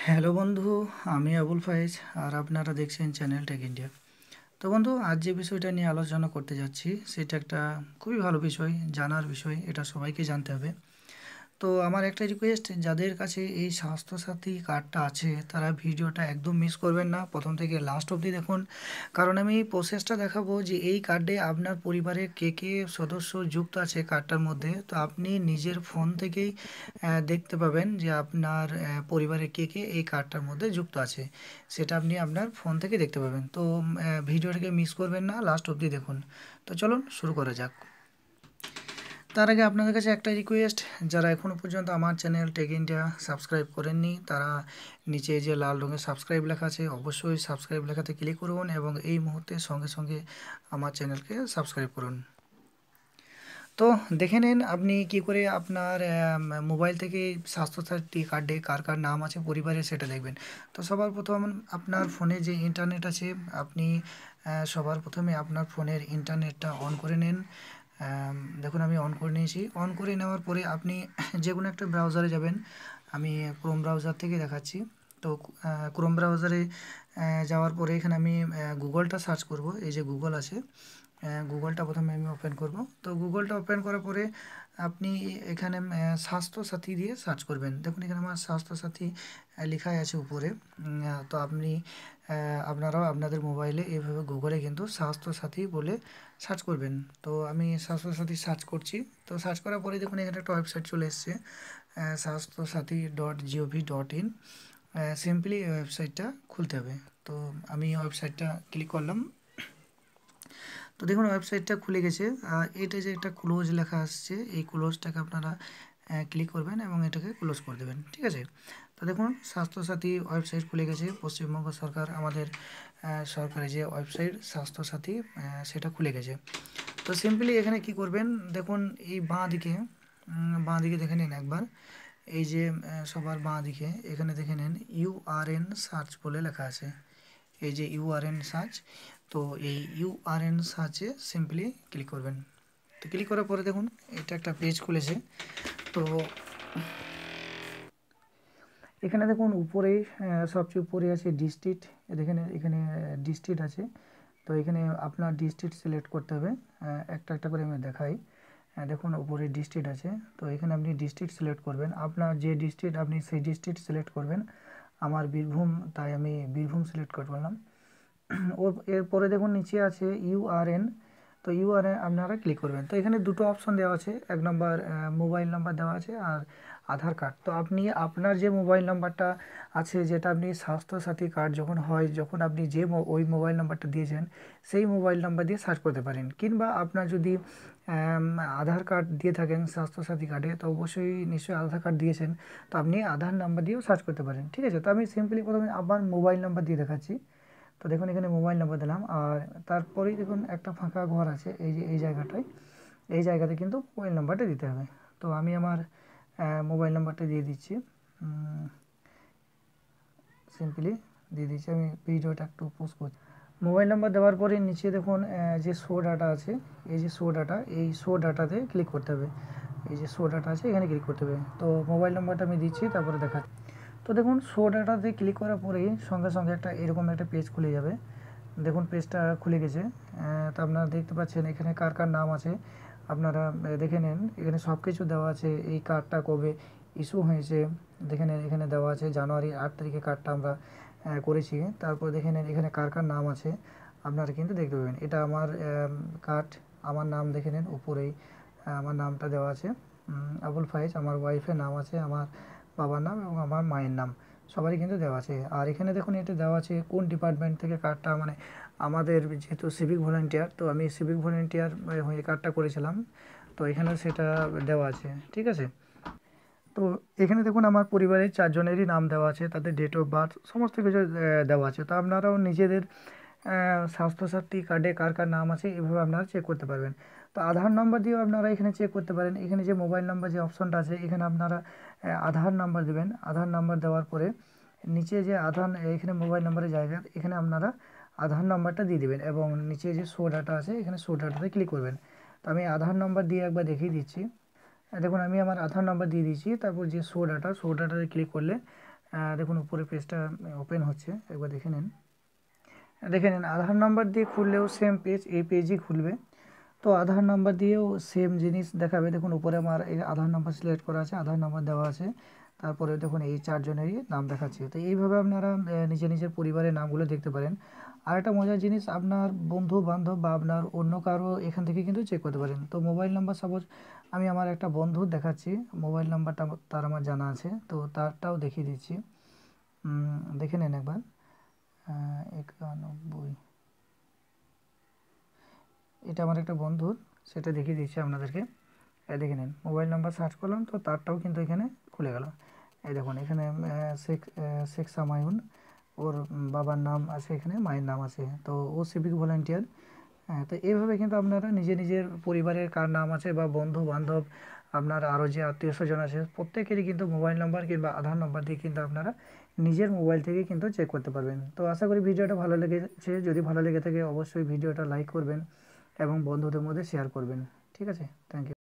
Hello বন্ধু, আমি আবুল ফায়েজ আর আপনারা দেখছেন চ্যানেল টেক ইন্ডিয়া। তো বন্ধু, আজ যে বিষয়টা নিয়ে আলোচনা করতে যাচ্ছি সেটা একটা খুবই ভালো বিষয়, জানার বিষয়, এটা সবাইকে জানতে হবে। তো আমার একটা রিকোয়েস্ট, যাদের কাছে এই স্বাস্থ্যসাথী কার্ডটা আছে তারা ভিডিওটা একদম মিস করবেন না, প্রথম থেকে লাস্ট অবধি দেখুন। কারণ আমি প্রসেসটা দেখাবো যে এই কার্ডে আপনার পরিবারের কে কে সদস্য যুক্ত আছে কার্ডটার মধ্যে। তো আপনি নিজের ফোন থেকেই দেখতে পাবেন যে আপনার পরিবারের কে কে এই কার্ডটার মধ্যে যুক্ত আছে। সেটা আপনি আপনার ফোন থেকে দেখতে পাবেন। তো ভিডিওটাকে মিস করবেন না, লাস্ট অবধি দেখুন। তো চলুন শুরু করা যাক। তার আগে আপনাদের কাছে একটা রিকোয়েস্ট, যারা এখনও পর্যন্ত আমার চ্যানেল টেক ইন্ডিয়া সাবস্ক্রাইব করেননি তারা নিচে যে লাল রঙের সাবস্ক্রাইব লেখা আছে অবশ্যই সাবস্ক্রাইব লেখাতে ক্লিক করুন এবং এই মুহূর্তে সঙ্গে সঙ্গে আমার চ্যানেলকে সাবস্ক্রাইব করুন। তো দেখে নিন আপনি কি করে আপনার মোবাইল থেকে স্বাস্থ্যসাথী কার্ডে কার কার নাম আছে পরিবারে সেটা দেখবেন। তো সবার প্রথম আপনার ফোনে যে ইন্টারনেট আছে, আপনি সবার প্রথমে আপনার ফোনের ইন্টারনেটটা অন করে নিন। দেখুন আমি অন করে নিয়েছি। অন করে নেওয়ার পরে আপনি যে কোনো একটা ব্রাউজারে যাবেন। আমি ক্রোম ব্রাউজার থেকে দেখাচ্ছি। তো ক্রোম ব্রাউজারে যাওয়ার পরে এখানে আমি গুগলটা সার্চ করব। এই যে গুগল আছে, গুগলটা প্রথমে আমি ওপেন করব। তো গুগলটা ওপেন করার পরে আপনি এখানে স্বাস্থ্যসাথী দিয়ে সার্চ করবেন। দেখুন এখানে আমার স্বাস্থ্যসাথী লেখাই আছে উপরে। তো আপনি আপনারাও আপনাদের মোবাইলে এইভাবে গুগলে কিন্তু স্বাস্থ্যসাথী বলে সার্চ করবেন। তো আমি স্বাস্থ্যসাথী সার্চ করছি। তো সার্চ করার পরে দেখুন এখানে একটা ওয়েবসাইট চলে এসছে, স্বাস্থ্যসাথী.gov.in। সিম্পলি এই ওয়েবসাইটটা খুলতে হবে। তো আমি ওয়েবসাইটটা ক্লিক করলাম। তো দেখুন ওয়েবসাইটটা খুলে গেছে। এটা যে একটা ক্লোজ লেখা আসছে, এই ক্লোজটাকে আপনারা ক্লিক করবেন এবং এটাকে ক্লোজ করে দেবেন, ঠিক আছে। তো দেখুন স্বাস্থ্যসাথী ওয়েবসাইট খুলে গেছে। পশ্চিমবঙ্গ সরকার আমাদের সরকারি যে ওয়েবসাইট স্বাস্থ্যসাথী সেটা খুলে গেছে। তো সিম্পলি এখানে কি করবেন, দেখুন এই বাঁ দিকে দেখে নিন একবার। এই যে সবার বাঁ দিকে এখানে দেখে নিন ইউআরএন সার্চ বলে লেখা আছে। এই যে ইউআরএন সার্চ, তো এই ইউআরএন সার্চে সিম্পলি ক্লিক করবেন। তো ক্লিক করার পরে দেখুন এটা একটা পেজ খুলেছে। তো এখানে দেখুন উপরে সবচেয়ে উপরে আছে ডিস্ট্রিক্ট। দেখেন এখানে ডিস্ট্রিক্ট আছে। তো এখানে আপনার ডিস্ট্রিক্ট সিলেক্ট করতে হবে। একটা একটা করে আমি দেখাই। দেখুন উপরে ডিস্ট্রিক্ট আছে। তো এখানে আপনি ডিস্ট্রিক্ট সিলেক্ট করবেন, আপনার যে ডিস্ট্রিক্ট আপনি সেই ডিস্ট্রিক্ট সিলেক্ট করবেন। আমার বীরভূম, তাই আমি বীরভূম সিলেক্ট করলাম। ওর এরপরে দেখুন নিচে আছে ইউআরএন। তো ইউআরএন আপনারা ক্লিক করবেন। তো এখানে দুটো অপশন দেওয়া আছে, এক নম্বর মোবাইল নাম্বার দেওয়া আছে আর আধার কার্ড। তো আপনি আপনার যে মোবাইল নাম্বারটা আছে, যেটা আপনি স্বাস্থ্যসাথী কার্ড যখন হয়, যখন আপনি যে ওই মোবাইল নাম্বারটা দিয়েছেন সেই মোবাইল নাম্বার দিয়ে সার্চ করতে পারেন। কিংবা আপনার যদি আধার কার্ড দিয়ে থাকেন স্বাস্থ্যসাথী কার্ডে, তো অবশ্যই নিশ্চয়ই আধার কার্ড দিয়েছেন, তো আপনি আধার নাম্বার দিয়েও সার্চ করতে পারেন, ঠিক আছে। তো আমি সিম্পলি প্রথমে আমার মোবাইল নাম্বার দিয়ে দেখাচ্ছি। তো দেখুন এখানে মোবাইল নাম্বার দিলাম আর তারপরেই দেখুন একটা ফাঁকা ঘর আছে, এই যে এই জায়গাটায়, এই জায়গাতে কিন্তু মোবাইল নাম্বারটা দিতে হবে। তো আমি আমার মোবাইল নাম্বারটা দিয়ে দিচ্ছি। সিম্পলি দিয়ে দিচ্ছি। আমি ভিডিওটা একটু পোস্ট করছি। মোবাইল নাম্বার দেওয়ার পরে নিচে দেখুন যে শো ডাটা আছে, এই যে শো ডাটা, এই শো ডাটাতে ক্লিক করতে হবে। এই যে শো ডাটা আছে এখানে ক্লিক করতে হবে। তো মোবাইল নাম্বারটা আমি দিচ্ছি, তারপরে দেখাচ্ছি। তো দেখুন শো ডাটাতে ক্লিক করার পরেই সঙ্গে সঙ্গে একটা এরকম একটা পেজ খুলে যাবে। দেখুন পেজটা খুলে গেছে। তো আপনারা দেখতে পাচ্ছেন এখানে কার কার নাম আছে, আপনারা দেখে নেন। এখানে সব কিছু দেওয়া আছে, এই কার্ডটা কবে ইস্যু হয়েছে দেখে নেন। এখানে দেওয়া আছে জানুয়ারি 8 তারিখে কার্ডটা আমরা করেছি। তারপর দেখে নেন এখানে কার কার নাম আছে, আপনারা কিন্তু দেখতে পাবেন। এটা আমার কার্ড, আমার নাম দেখে নেন উপরেই আমার নামটা দেওয়া আছে আবুল ফায়েজ। আমার ওয়াইফের নাম আছে, আমার বাবার নাম এবং আমার মায়ের নাম সবারই কিন্তু দেওয়া আছে। আর এখানে দেখুন এটা দেওয়া আছে কোন ডিপার্টমেন্ট থেকে কার্ডটা, মানে আমাদের যেহেতু সিভিক ভলেন্টিয়ার, তো আমি সিভিক ভলেন্টিয়ার হয়ে কার্ডটা করেছিলাম। তো এখানে সেটা দেওয়া আছে, ঠিক আছে। তো এখানে দেখুন আমার পরিবারের 4 জনেরই নাম দেওয়া আছে, তাদের ডেট অফ বার্থ সমস্ত কিছু দেওয়া আছে। তো আপনারাও নিজেদের স্বাস্থ্যসাথী কার্ডে কার কার নাম আছে এভাবে আপনারা চেক করতে পারবেন। তো আধার নাম্বার দিয়েও আপনারা এখানে চেক করতে পারেন। এখানে যে মোবাইল নাম্বার যে অপশনটা আছে এখানে আপনারা আধার নাম্বার দেবেন। আধার নাম্বার দেওয়ার পরে নিচে যে আধার, এখানে মোবাইল নাম্বারের জায়গায় এখানে আপনারা আধার নাম্বারটা দিয়ে দেবেন এবং নিচে যে শো ডাটা আছে এখানে শো ডাটাতে ক্লিক করবেন। তো আমি আধার নাম্বার দিয়ে একবার দেখিয়ে দিচ্ছি। দেখুন আমি আমার আধার নাম্বার দিয়ে দিয়েছি, তারপর যে শো ডাটাতে ক্লিক করলে দেখুন উপরে পেজটা ওপেন হচ্ছে, একবার দেখে নিন। আধার নাম্বার দিয়ে খুললেও সেম পেজ, এই পেজই খুলবে। তো আধার নাম্বার দিয়েও সেম জিনিস দেখাবে। দেখুন উপরে আমার এই আধার নাম্বার সিলেক্ট করা আছে, আধার নাম্বার দেওয়া আছে, তারপরে দেখুন এই 4 জনেরই নাম দেখাচ্ছে। তো এইভাবে আপনারা নিজের পরিবারের নামগুলো দেখতে পারেন। আর একটা মজার জিনিস, আপনার বন্ধু বান্ধব বা আপনার অন্য কারো এখান থেকে কিন্তু চেক করতে পারেন। তো মোবাইল নাম্বার সাপোজ আমি আমার একটা বন্ধুর দেখাচ্ছি, মোবাইল নাম্বারটা তার আমার জানা আছে, তো তারটাও দেখিয়ে দিচ্ছি। দেখে নেন একবার। 91, এটা আমার একটা বন্ধুর, সেটা দেখিয়ে দিচ্ছি আপনাদেরকে। দেখে নিন, মোবাইল নাম্বার সার্চ করলাম, তো তারটাও কিন্তু এখানে খুলে গেল। এই দেখুন এখানে শেখ সামায়ুন, ওর বাবার নাম আছে, এখানে মায়ের নাম আছে, তো ও সিভিক ভলান্টিয়ার। হ্যাঁ, তো এইভাবে কিন্তু আপনারা নিজের পরিবারের কার নাম আছে বা বন্ধু বান্ধব, আপনার আরও যে আত্মীয় স্বজন আছে, প্রত্যেকেরই কিন্তু মোবাইল নাম্বার কিংবা আধার নাম্বার দিয়ে কিন্তু আপনারা নিজের মোবাইল থেকে কিন্তু চেক করতে পারবেন। তো আশা করি ভিডিওটা ভালো লেগেছে। যদি ভালো লেগে থাকে অবশ্যই ভিডিওটা লাইক করবেন এবং বন্ধুদের মধ্যে শেয়ার করবেন। ঠিক আছে, থ্যাংক ইউ।